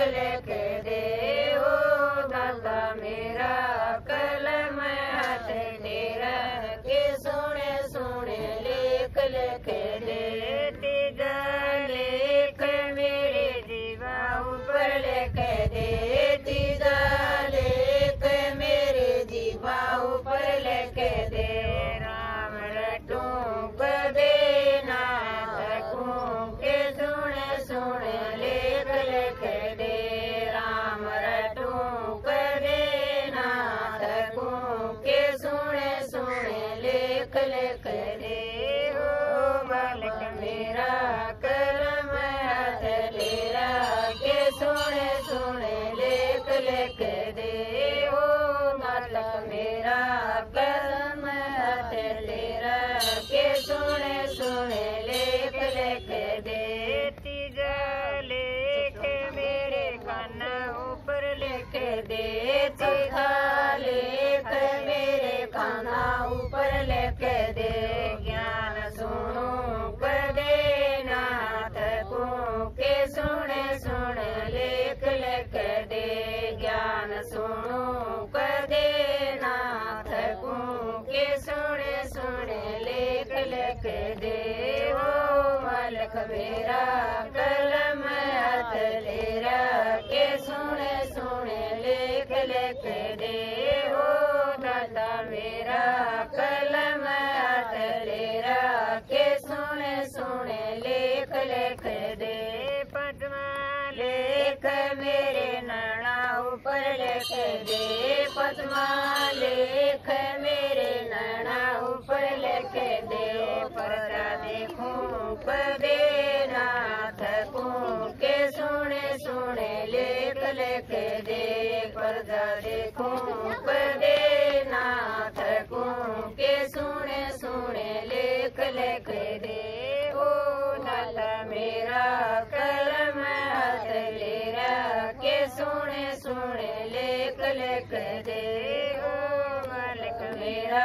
लिख दे हो दाता मेरा कलम हाथ तेरा के सोने सोने लेख लिख दे तीजा लेख मेरे जीवा ऊपर लिख दे तीजा लेख मेरे जीवा ऊपर लिख दे राम रटू कदे ना सकूं के सुने सुने लेख लिख दे राम रटू कदे ना सकूं के सुने सुने लेख लिख दे हो मालिक मेरा कलम हाथ तेरा के सुने सुने लेख लिख दे हो मालिक मेरा कलम हाथ तेरा के सुने सुने लेख लिख दे तीजा लेख मेरे कान ऊपर लिख दे तीजा लेख मेरे कान ऊपर लिख दे ज्ञान सुनो कदे ना थकूं के सुने सुने लेख लिख दे ज्ञान सुनो कदे ना थकूं के सुने सुने लेख लिख दे हो मालिक मेरा कलम हाथ तेरा के सुने सुने लेख लिख दे हो दाता मेरा कलम हाथ तेरा के सुने सुने लेख लिख दे पद्मा लेख मेरे नैना ऊपर लिख दे पद्मा लेख मेरे नैना ऊपर लिख दे पर्दा देखूं कदे ना थकूं के सुने सुने लेख लिख दे पर्दा देखूं कदे ना थकूं के सुने सुने लेख लिख दे ओ दाता मेरा कलम हाथ तेरा के सुने सुने लेख लिख दे ओ मालिक मेरा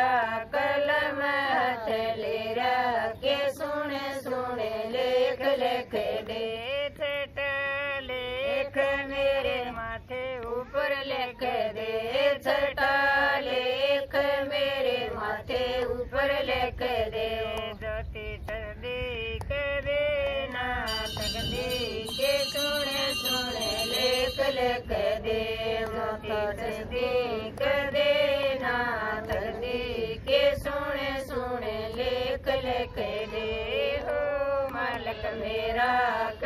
कलम हाथ तेरा के सुने सुने लेख लिख दे छठा लेख मेरे माथे ऊपर लिख दे छठा लेख मेरे माथे ऊपर लिख दे ज्योति सर्दी करे ना तकदी के सुने सुने लेख लिख दे ज्योति सर्दी करे ना तकदी के सुने सुने लेख लिख दे हो मालिक मेरा